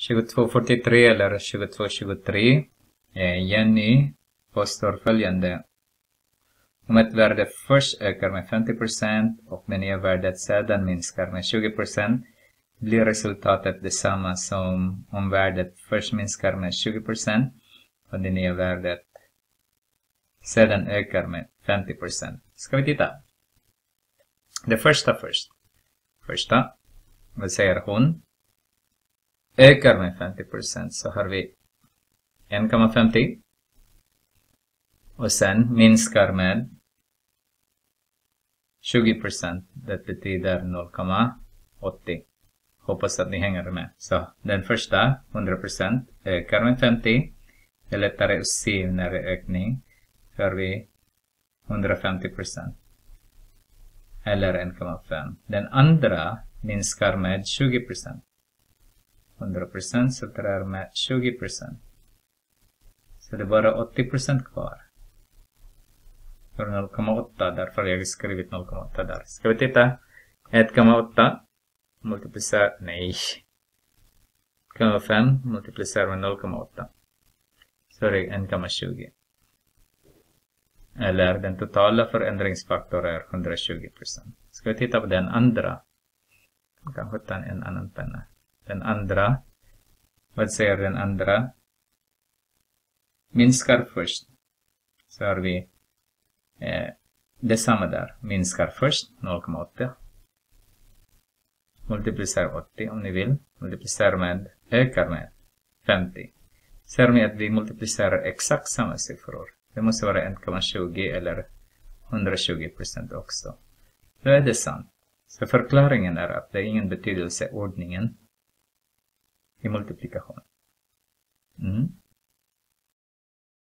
2243 eller 2223. Jenny påstår följande. Om ett värde först ökar med 50% och det nya värdet sedan minskar med 20% blir resultatet detsamma som om värdet först minskar med 20% och det nya värdet sedan ökar med 50%. Ska vi titta? Det första först. Första, vad säger hon? Ökar med 50%, så har vi 1,50 och sen minskar med 20%. Det betyder 0,80. Hoppas att ni hänger med. Så den första 100% ökar med 50. Det är lättare att se när det är ökning. Så har vi 150%. Eller 1,5. Den andra minskar med 20%. 100% så det är med 20%. Så det är bara 80% kvar. För 0,8, därför har jag skrivit 0,8 där. Ska vi titta? 1,8 multiplicerar, nej. 1,5 multiplicerar med 0,8. Så det är 1,20. Eller den totala förändringsfaktor är 120%. Ska vi titta på den andra? Jag kanske ta en annan penna. Den andra, vad säger den andra? Minskar först. Så har vi detsamma där. Minskar först 0,8. Multiplicerar 80 om ni vill. Multiplicerar med, ökar med 50. Ser ni att vi multiplicerar exakt samma siffror. Det måste vara 1,20 eller 120% också. Då är det sant. Så förklaringen är att det är ingen betydelse ordningen i multiplikation.